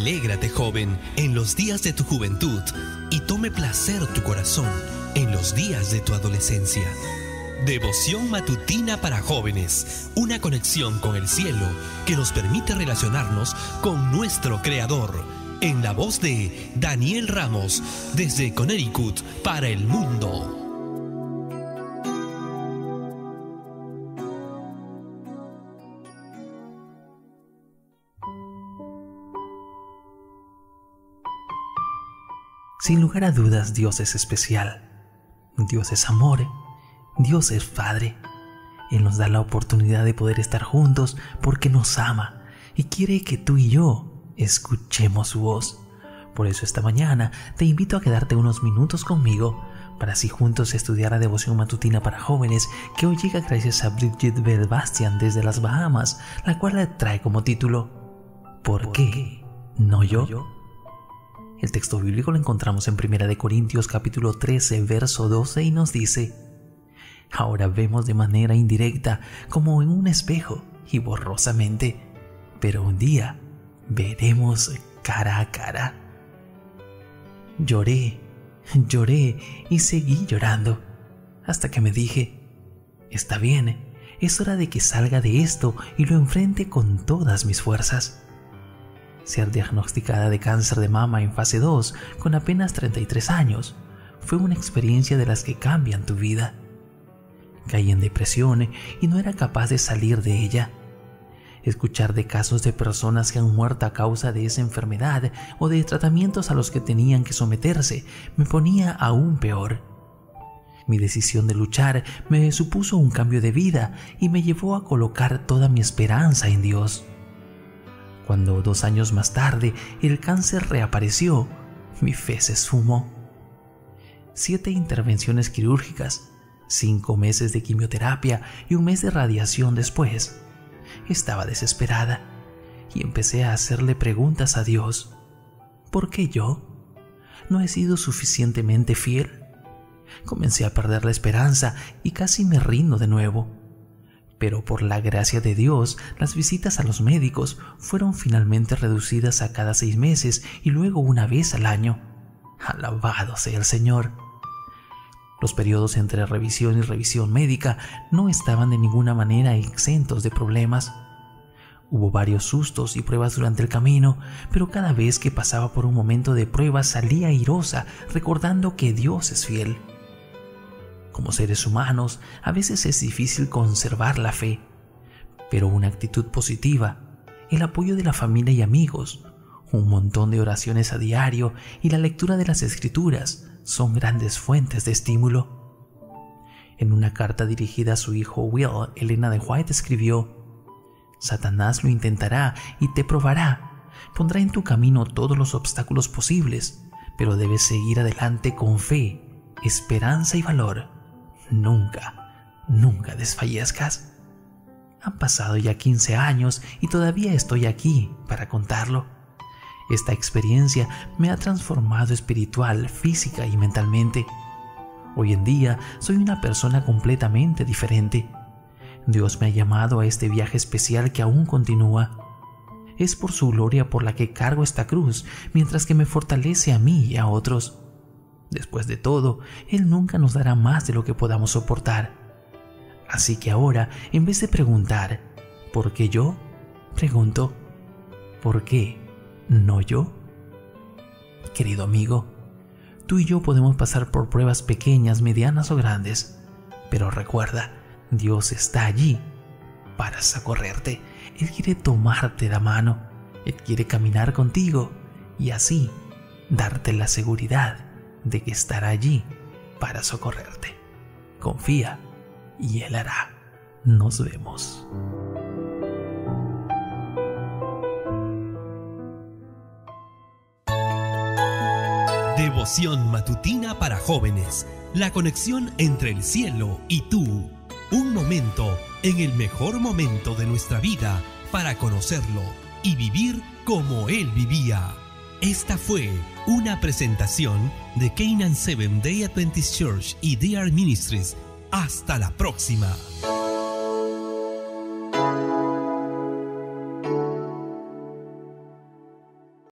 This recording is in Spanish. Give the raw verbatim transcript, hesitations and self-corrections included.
Alégrate, joven, en los días de tu juventud, y tome placer tu corazón en los días de tu adolescencia. Devoción matutina para jóvenes, una conexión con el cielo que nos permite relacionarnos con nuestro Creador. En la voz de Daniel Ramos, desde Connecticut para el mundo. Sin lugar a dudas, Dios es especial. Dios es amor. Dios es Padre. Él nos da la oportunidad de poder estar juntos porque nos ama y quiere que tú y yo escuchemos su voz. Por eso esta mañana te invito a quedarte unos minutos conmigo para así juntos estudiar la devoción matutina para jóvenes que hoy llega gracias a Bridget Bell Bastian desde las Bahamas, la cual trae como título ¿Por qué no yo? El texto bíblico lo encontramos en Primera de Corintios capítulo trece, verso doce y nos dice: ahora vemos de manera indirecta como en un espejo y borrosamente, pero un día veremos cara a cara. Lloré, lloré y seguí llorando hasta que me dije: está bien, es hora de que salga de esto y lo enfrente con todas mis fuerzas. Ser diagnosticada de cáncer de mama en fase dos con apenas treinta y tres años fue una experiencia de las que cambian tu vida. Caí en depresión y no era capaz de salir de ella. Escuchar de casos de personas que han muerto a causa de esa enfermedad o de tratamientos a los que tenían que someterse me ponía aún peor. Mi decisión de luchar me supuso un cambio de vida y me llevó a colocar toda mi esperanza en Dios. Cuando dos años más tarde el cáncer reapareció, mi fe se esfumó. Siete intervenciones quirúrgicas, cinco meses de quimioterapia y un mes de radiación después. Estaba desesperada y empecé a hacerle preguntas a Dios. ¿Por qué yo? ¿No he sido suficientemente fiel? Comencé a perder la esperanza y casi me rindo de nuevo. Pero por la gracia de Dios, las visitas a los médicos fueron finalmente reducidas a cada seis meses y luego una vez al año. Alabado sea el Señor. Los periodos entre revisión y revisión médica no estaban de ninguna manera exentos de problemas. Hubo varios sustos y pruebas durante el camino, pero cada vez que pasaba por un momento de prueba salía airosa, recordando que Dios es fiel. Como seres humanos, a veces es difícil conservar la fe, pero una actitud positiva, el apoyo de la familia y amigos, un montón de oraciones a diario y la lectura de las Escrituras son grandes fuentes de estímulo. En una carta dirigida a su hijo Will, Elena de White escribió: Satanás lo intentará y te probará, pondrá en tu camino todos los obstáculos posibles, pero debes seguir adelante con fe, esperanza y valor. Nunca, nunca desfallezcas. Han pasado ya quince años y todavía estoy aquí para contarlo. Esta experiencia me ha transformado espiritual, física y mentalmente. Hoy en día soy una persona completamente diferente. Dios me ha llamado a este viaje especial que aún continúa. Es por su gloria por la que cargo esta cruz, mientras que me fortalece a mí y a otros. Después de todo, Él nunca nos dará más de lo que podamos soportar. Así que ahora, en vez de preguntar ¿por qué yo?, pregunto ¿por qué no yo? Querido amigo, tú y yo podemos pasar por pruebas pequeñas, medianas o grandes, pero recuerda, Dios está allí para socorrerte. Él quiere tomarte la mano, Él quiere caminar contigo y así darte la seguridad de que estará allí para socorrerte. Confía y Él hará. Nos vemos. Devoción matutina para jóvenes. La conexión entre el cielo y tú. Un momento en el mejor momento de nuestra vida para conocerlo y vivir como Él vivía. Esta fue una presentación de Canaan Seventh Day Adventist Church y D R Ministries. Hasta la próxima.